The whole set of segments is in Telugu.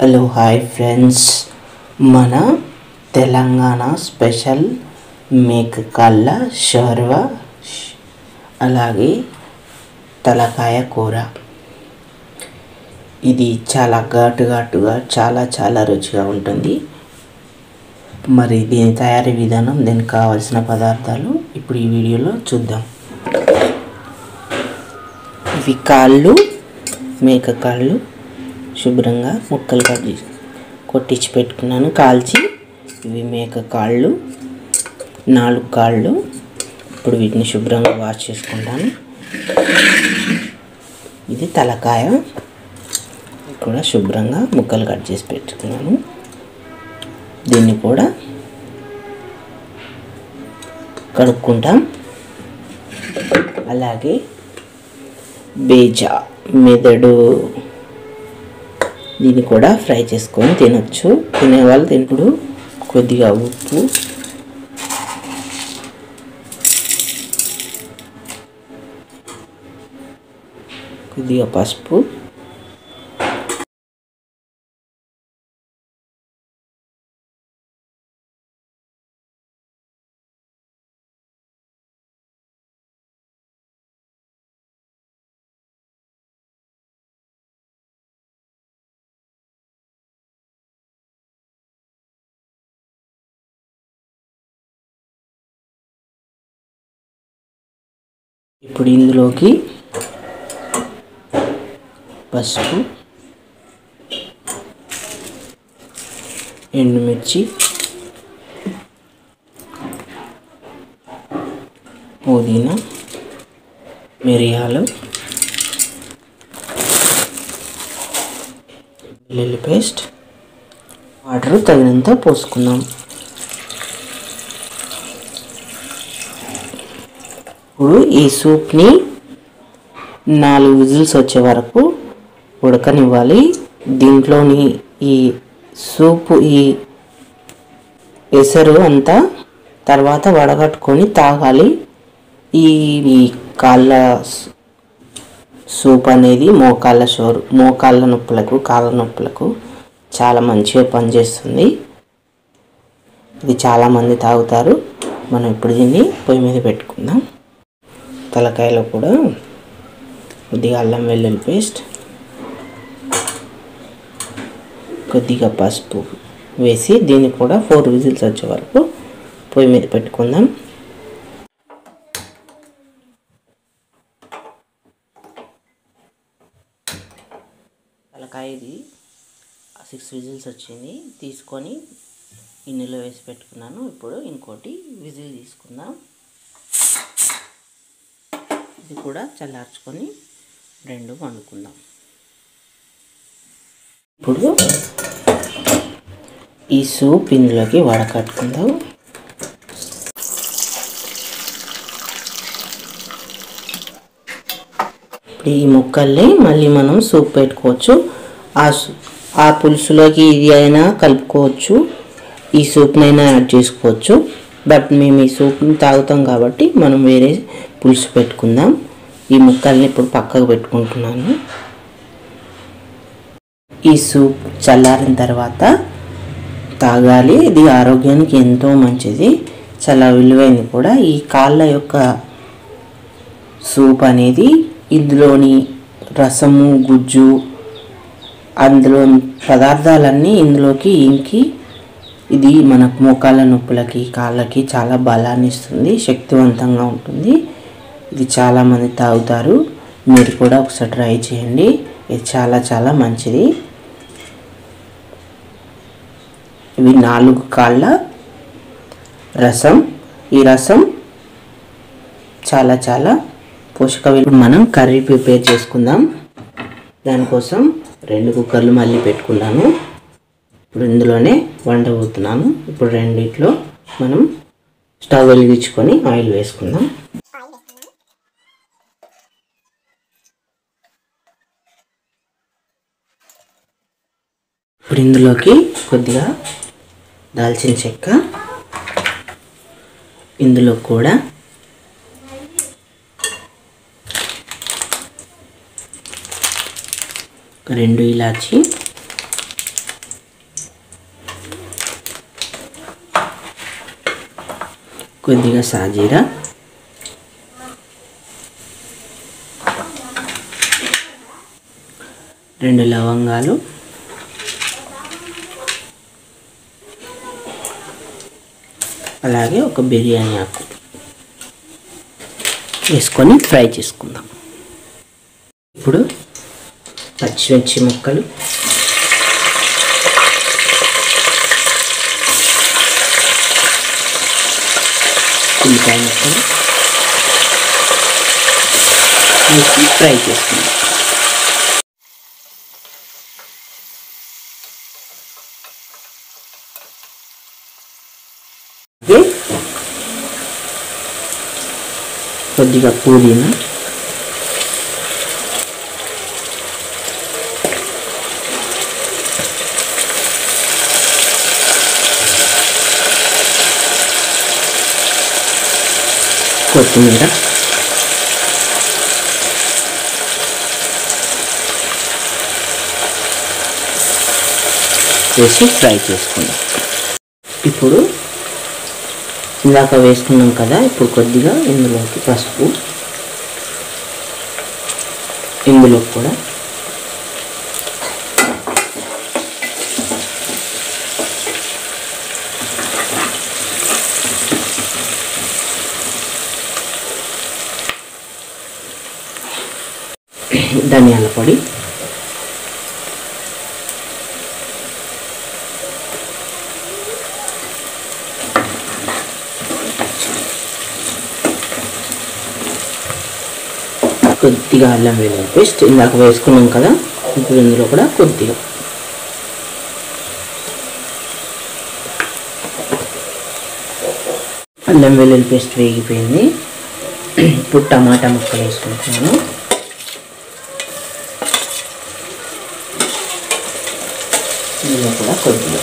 హలో హాయ్ ఫ్రెండ్స్, మన తెలంగాణ స్పెషల్ మేకకాళ్ళ షోర్వా అలాగే తలకాయ కూర. ఇది చాలా ఘాటుగా చాలా రుచిగా ఉంటుంది. మరి దీని తయారీ విధానం, దీనికి కావాల్సిన పదార్థాలు ఇప్పుడు ఈ వీడియోలో చూద్దాం. ఇవి కాళ్ళు, మేక కాళ్ళు శుభ్రంగా ముక్కలు కొట్టించి పెట్టుకున్నాను, కాల్చి. ఇవి మేక కాళ్ళు, 4 కాళ్ళు. ఇప్పుడు వీటిని శుభ్రంగా వాష్ చేసుకుంటాను. ఇది తలకాయ కూడా శుభ్రంగా ముక్కలు కట్ చేసి పెట్టుకున్నాను. దీన్ని కూడా కడుక్కుంటాం. అలాగే బేజా, మెదడు, దీన్ని కూడా ఫ్రై చేసుకొని తినొచ్చు. తినేవాళ్ళు తినప్పుడు కొద్దిగా ఉప్పు, కొద్దిగా పసుపు, ఇప్పుడు ఇందులోకి పసుపు, ఎండుమిర్చి, పుదీనా, మిరియాలు, వెల్లుల్లి పేస్ట్, వాటర్ తగినంత పోసుకుందాం. ఇప్పుడు ఈ సూప్ని 4 విజిల్స్ వచ్చే వరకు ఉడకనివ్వాలి. దీంట్లోని ఈ సూపు, ఈ ఎసరు అంతా తర్వాత వడగట్టుకొని తాగాలి. ఈ కాళ్ళ సూప్ అనేది మోకాళ్ళ నొప్పులకు, కాళ్ళ నొప్పులకు చాలా మంచిగా పనిచేస్తుంది. ఇది చాలామంది తాగుతారు. మనం ఇప్పుడు దీన్ని పొయ్యి మీద పెట్టుకుందాం. తలకాయలో కూడా కొద్దిగా అల్లం వెల్లుల్లి పేస్ట్, కొద్దిగా పసుపు వేసి దీన్ని కూడా 4 విజిల్స్ వచ్చే వరకు పొయ్యి మీద పెట్టుకుందాం. తలకాయ ఇది 6 విజిల్స్ వచ్చింది, తీసుకొని గిన్నెలో వేసి పెట్టుకున్నాను. ఇప్పుడు ఇంకోటి విజిల్ తీసుకుందాం. ఇది కూడా చల్లార్చుకొని 2 వండుకుందాం. ఇప్పుడు ఈ సూప్ ఇందులోకి వడకట్టుకుందాం. ఇప్పుడు ఈ ముక్కల్ని మళ్ళీ మనం సూప్ పెట్టుకోవచ్చు. ఆ పులుసులోకి ఇది అయినా కలుపుకోవచ్చు, ఈ సూప్నైనా యాడ్ చేసుకోవచ్చు. బట్ మేము ఈ సూప్ని తాగుతాం కాబట్టి మనం వేరే పులుసు పెట్టుకుందాం. ఈ ముక్కల్ని ఇప్పుడు పక్కకు పెట్టుకుంటున్నాను. ఈ సూప్ చల్లారిన తర్వాత తాగాలి. ఇది ఆరోగ్యానికి ఎంతో మంచిది, చాలా విలువైనది కూడా. ఈ కాళ్ళ యొక్క సూప్ అనేది ఇందులోని రసము, గుజ్జు, అందులో పదార్థాలన్నీ ఇందులోకి ఇంకి ఇది మన మోకాళ్ళ నొప్పులకి, కాళ్ళకి చాలా బలాన్ని ఇస్తుంది, శక్తివంతంగా ఉంటుంది. ఇది చాలామంది తాగుతారు. మీరు కూడా ఒకసారి ట్రై చేయండి. ఇది చాలా మంచిది. ఇవి 4 కాళ్ళ రసం. ఈ రసం చాలా పోషక విలువ. మనం కర్రీ ప్రిపేర్ చేసుకుందాం. దానికోసం 2 కుక్కర్లు మళ్ళీ పెట్టుకున్నాను. ఇప్పుడు ఇందులోనే వండబోతున్నాను. ఇప్పుడు రెండిట్లో మనం స్టవ్ వెలిగించుకొని ఆయిల్ వేసుకుందాం. ఇప్పుడు ఇందులోకి కొద్దిగా దాల్చిన చెక్క, ఇందులో కూడా రెండు ఇలాచి, కొద్దిగా సాజీరా, రెండు లవంగాలు, అలాగే ఒక బిర్యానీ ఆకు వేసుకొని ఫ్రై చేసుకుందాం. ఇప్పుడు పచ్చిమిర్చి ముక్కలు, ఉల్లిపాయ ముక్కలు వేసి ఫ్రై చేసుకుందాం. కొద్దిగా పుదీనా, కొత్తిమీర, వేసి ఫ్రై చేసుకుందాం. ఇప్పుడు ఇందాక వేసుకున్నాం కదా, ఇప్పుడు కొద్దిగా ఇందులోకి పసుపు, ఇందులో కూడా ధనియాల పొడి, కొద్దిగా అల్లం వెల్లుల్లి పేస్ట్ ఇందాక వేసుకున్నాం కదా, ఇప్పుడు ఇందులో కూడా కొద్దిగా అల్లం వెల్లుల్లి పేస్ట్ వేగిపోయింది. ఇప్పుడు టమాటా ముక్కలు వేసుకుంటున్నాను. ఇందులో కూడా కొద్దిగా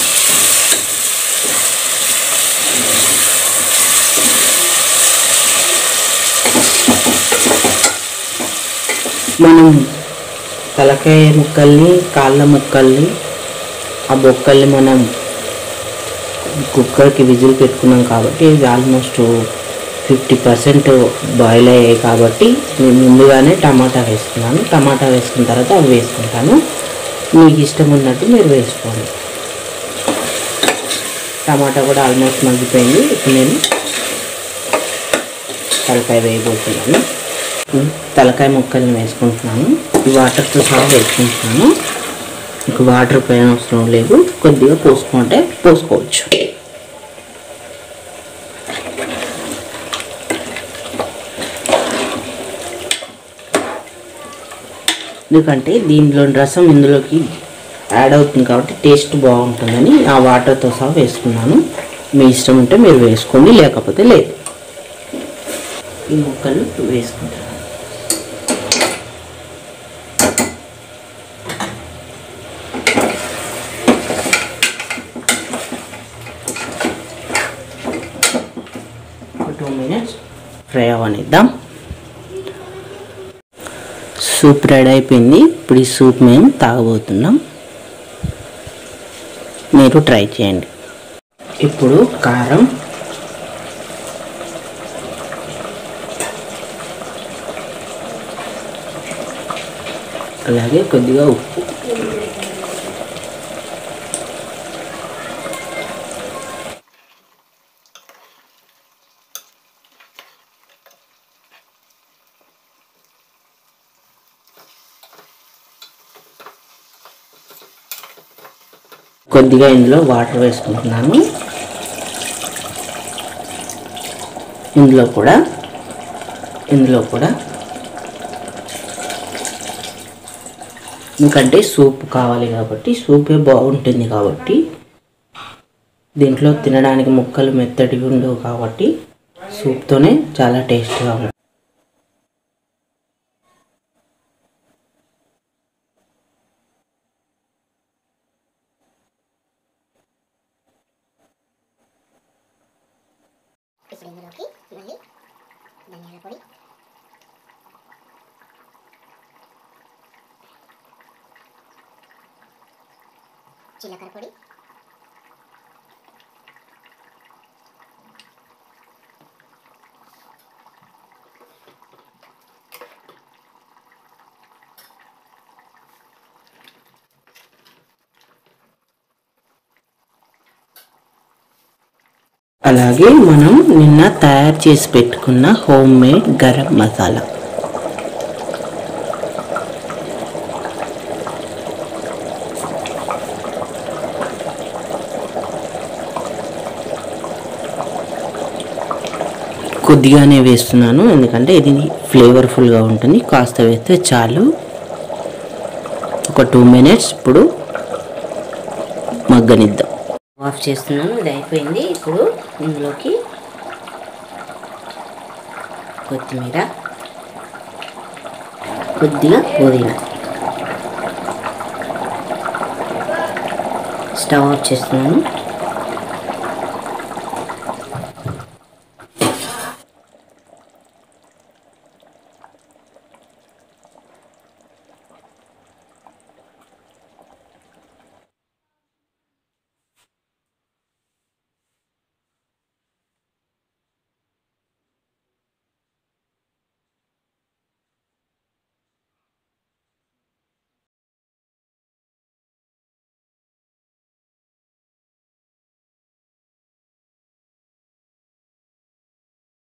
మనం తలకాయ ముక్కల్ని, కాళ్ళ ముక్కల్ని, ఆ బొక్కల్ని మనం కుక్కర్కి విజిల్ పెట్టుకున్నాం కాబట్టి ఇది ఆల్మోస్ట్ 50% బాయిల్ అయ్యాయి కాబట్టి నేను ముందుగానే టమాటా వేసుకున్నాను. టమాటా వేసుకున్న తర్వాత అవి వేసుకుంటాను. మీకు ఇష్టం ఉన్నట్టు మీరు వేసుకోండి. టమాటా కూడా ఆల్మోస్ట్ మగ్గిపోయింది. ఇప్పుడు నేను తలకాయ వేయబోతున్నాను. తలకాయ ముక్కల్ని వేసుకుంటున్నాను. ఈ వాటర్తో సహా వేసుకుంటున్నాను. మీకు వాటర్ పైన అవసరం లేదు, కొద్దిగా పోసుకుంటే పోసుకోవచ్చు. ఎందుకంటే దీనిలోని రసం ఇందులోకి యాడ్ అవుతుంది కాబట్టి టేస్ట్ బాగుంటుందని ఆ వాటర్తో సహా వేసుకున్నాను. మీ ఇష్టం ఉంటే మీరు వేసుకోండి, లేకపోతే లేదు. ఈ ముక్కలు వేసుకుంటాను. ఒక 2 minutes ఫ్రై అవనిద్దాం. సూప్ రెడీ అయిపోయింది. ఇప్పుడు ఈ సూప్ మేము తాగబోతున్నాం. మీరు ట్రై చేయండి. ఇప్పుడు కారం, అలాగే కొద్దిగా ఉప్పు, కొద్దిగా ఇందులో వాటర్ వేసుకుంటున్నాను. ఇందులో కూడా ఎందుకంటే సూప్ కావాలి కాబట్టి, సూపే బాగుంటుంది కాబట్టి, దీంట్లో తినడానికి ముక్కలు మెత్తటివి ఉండవు కాబట్టి సూప్తోనే చాలా టేస్ట్గా ఉంటుంది. ఇప్పుడు ఇందులోకి మళ్ళీ ధనియాల పొడి, జీలకర్ర పొడి, అలాగే మనం నిన్న తయారు చేసి పెట్టుకున్న హోమ్ మేడ్ గరం మసాలా. కొద్దిగానే వేస్తున్నాను ఎందుకంటే ఇది ఫ్లేవర్ఫుల్గా ఉంటుంది. కాస్త వేస్తే చాలు. ఒక 2 minutes ఇప్పుడు మగ్గనిద్దాం. ఆఫ్ చేస్తున్నాను. ఇది అయిపోయింది. ఇప్పుడు ఇందులోకి కొత్తిమీర, కొద్దిగా పుదీనా. స్టవ్ ఆఫ్ చేస్తున్నాను.